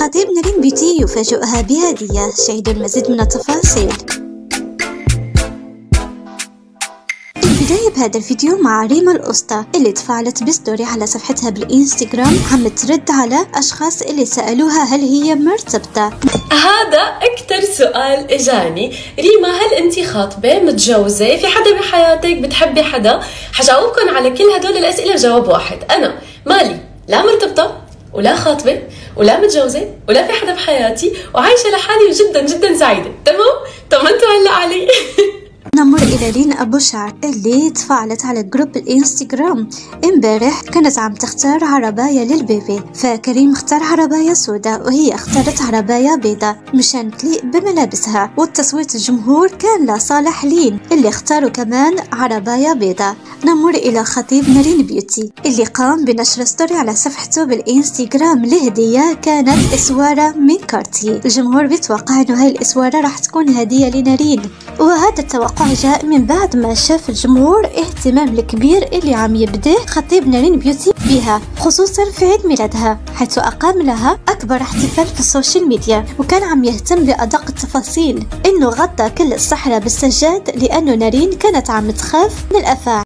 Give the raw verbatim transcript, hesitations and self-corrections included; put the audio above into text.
خطيب نارين بيوتي يفاجئها بهدية. شاهدوا المزيد من التفاصيل. البداية بهذا الفيديو مع ريما الأسطى اللي تفاعلت بستوري على صفحتها بالإنستغرام، عم ترد على أشخاص اللي سألوها هل هي مرتبطة. هذا أكتر سؤال إجاني. ريما، هل أنتي خاطبة، متجوزة، في حدا بحياتك، بتحبي حدا؟ حجاوبكم على كل هدول الأسئلة بجواب واحد. أنا مالي لا مرتبطة ولا خاطبة ولا متجوزة ولا في حدا بحياتي، وعايشة لحالي وجدا جدا سعيدة. تمام؟ طمنتوا هلا علي. نمر إلى لين أبو شعر اللي تفاعلت على جروب الإنستغرام. امبارح كانت عم تختار عرباية للبيبي، فكريم اختار عرباية سوداء وهي اختارت عرباية بيضاء مشان تليق بملابسها، والتصويت الجمهور كان لصالح لين اللي اختاروا كمان عرباية بيضاء. نمر إلى خطيب نارين بيوتي اللي قام بنشر ستوري على صفحته بالإنستغرام لهدية كانت إسوارة من كارتي. الجمهور بيتوقع إنه هاي الإسوارة راح تكون هدية لنارين، وهذا التوقع جاء من بعد ما شاف الجمهور اهتمام الكبير اللي عم يبدأ خطيب نارين بيوتي بها، خصوصا في عيد ميلادها حيث أقام لها أكبر احتفال في السوشيال ميديا، وكان عم يهتم بأدق التفاصيل، إنه غطى كل الصحراء بالسجاد لأنه نارين كانت عم تخاف من الأفاعي.